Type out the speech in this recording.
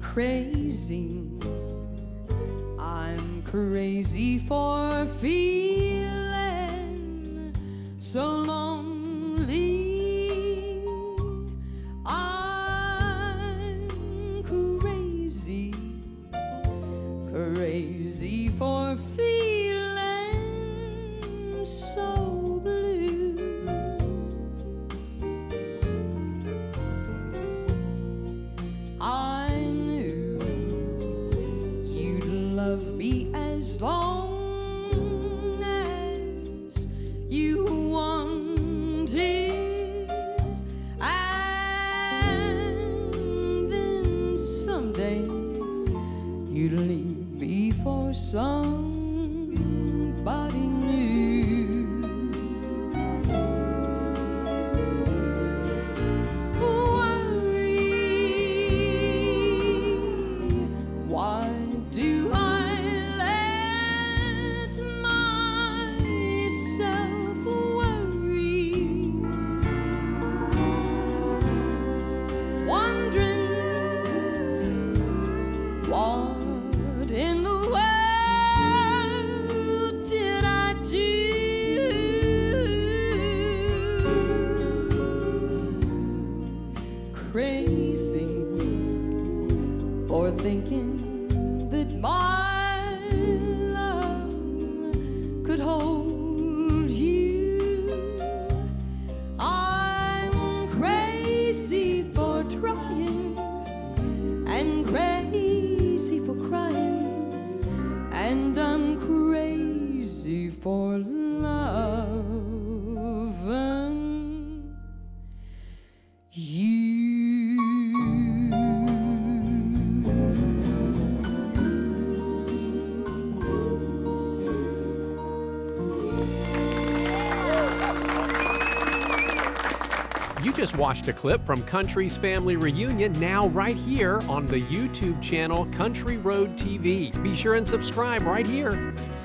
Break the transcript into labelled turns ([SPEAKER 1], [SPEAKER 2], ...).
[SPEAKER 1] crazy. I'm crazy for feeling so lonely. I'm crazy, crazy for feeling so blue. I knew you'd love me as long as you wanted, and then someday you'd leave me for somebody new. Why do I let myself worry? Wondering what in the world did I do? Crazy for thinking that my love could hold you. I'm crazy for trying, and crazy for crying, and I'm crazy for loving you.
[SPEAKER 2] You just watched a clip from Country's Family Reunion, now right here on the YouTube channel Country Road TV. Be sure and subscribe right here.